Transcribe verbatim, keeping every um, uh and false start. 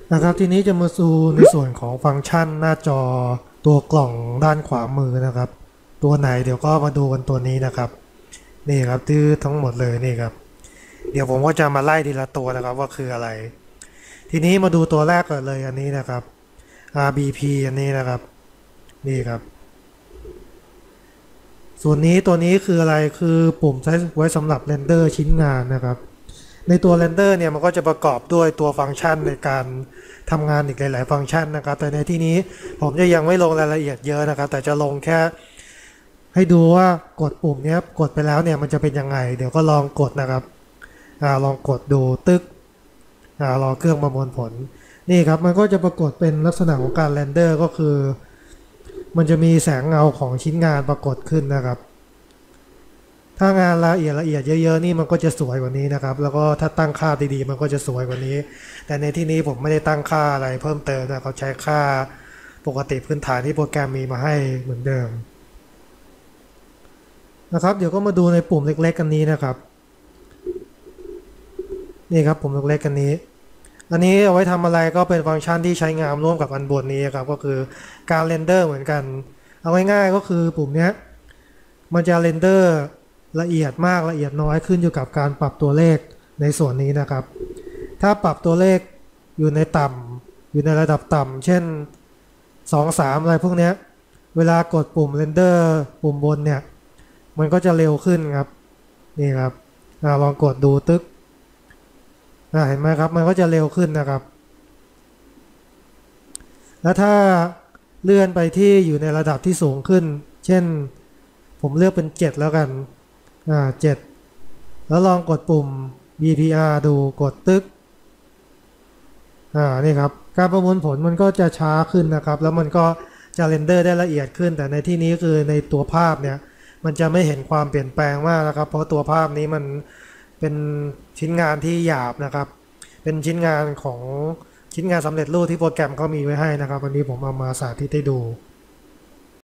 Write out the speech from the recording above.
นะครับทีนี้จะมาดูในส่วนของฟังก์ชันหน้าจอตัวกล่องด้านขวามือนะครับตัวไหนเดี๋ยวก็มาดูกันตัวนี้นะครับนี่ครับที่ทั้งหมดเลยนี่ครับเดี๋ยวผมก็จะมาไล่ทีละตัวนะครับว่าคืออะไรทีนี้มาดูตัวแรกก่อนเลยอันนี้นะครับ อาร์ บี พี อันนี้นะครับนี่ครับส่วนนี้ตัวนี้คืออะไรคือปุ่มใช้ไว้สำหรับเรนเดอร์ชิ้นงานนะครับในตัวเรนเดอร์เนี่ยมันก็จะประกอบด้วยตัวฟังก์ชันในการทำงานอีกหลายๆฟังก์ชันนะครับแต่ในที่นี้ผมจะยังไม่ลงรายละเอียดเยอะนะครับแต่จะลงแค่ให้ดูว่ากดปุ่มนี้กดไปแล้วเนี่ยมันจะเป็นยังไงเดี๋ยวก็ลองกดนะครับอ่าลองกดดูตึกอ่ารอเครื่องประมวลผลนี่ครับมันก็จะปรากฏเป็นลักษณะของการเรนเดอร์ก็คือมันจะมีแสงเงาของชิ้นงานปรากฏขึ้นนะครับถ้างานละเอียดละเอียดเยอะๆนี่มันก็จะสวยกว่านี้นะครับแล้วก็ถ้าตั้งค่าดีๆมันก็จะสวยกว่านี้แต่ในที่นี้ผมไม่ได้ตั้งค่าอะไรเพิ่มเติมนะเขาใช้ค่าปกติพื้นฐานที่โปรแกรมมีมาให้เหมือนเดิมนะครับเดี๋ยวก็มาดูในปุ่มเล็กๆกันนี้นะครับนี่ครับปุ่มเล็กๆกันนี้อันนี้เอาไว้ทำอะไรก็เป็นฟังก์ชันที่ใช้งานร่วมกับอันบนนี้ครับก็คือการเรนเดอร์เหมือนกันเอาง่ายๆก็คือปุ่มนี้มันจะเรนเดอร์ละเอียดมากละเอียดน้อยขึ้นอยู่กับการปรับตัวเลขในส่วนนี้นะครับถ้าปรับตัวเลขอยู่ในต่ำอยู่ในระดับต่ำเช่นสอง สามอะไรพวกนี้เวลากดปุ่มเรนเดอร์ปุ่มบนเนี่ยมันก็จะเร็วขึ้นครับนี่ครับอลองกดดูตึ๊กเห็นไหมครับมันก็จะเร็วขึ้นนะครับแล้วถ้าเลื่อนไปที่อยู่ในระดับที่สูงขึ้นเช่นผมเลือกเป็นเจ็ดแล้วกันอ่าเจ็ดแล้วลองกดปุ่ม บี พี อาร์ ดูกดตึ๊กอ่านี่ครับการประมวลผลมันก็จะช้าขึ้นนะครับแล้วมันก็จะเรนเดอร์ได้ละเอียดขึ้นแต่ในที่นี้คือในตัวภาพเนี่ยมันจะไม่เห็นความเปลี่ยนแปลงมากนะครับเพราะตัวภาพนี้มันเป็นชิ้นงานที่หยาบนะครับเป็นชิ้นงานของชิ้นงานสำเร็จรูปที่โปรแกรมเขามีไว้ให้นะครับวันนี้ผมเอามาสาธิตให้ดู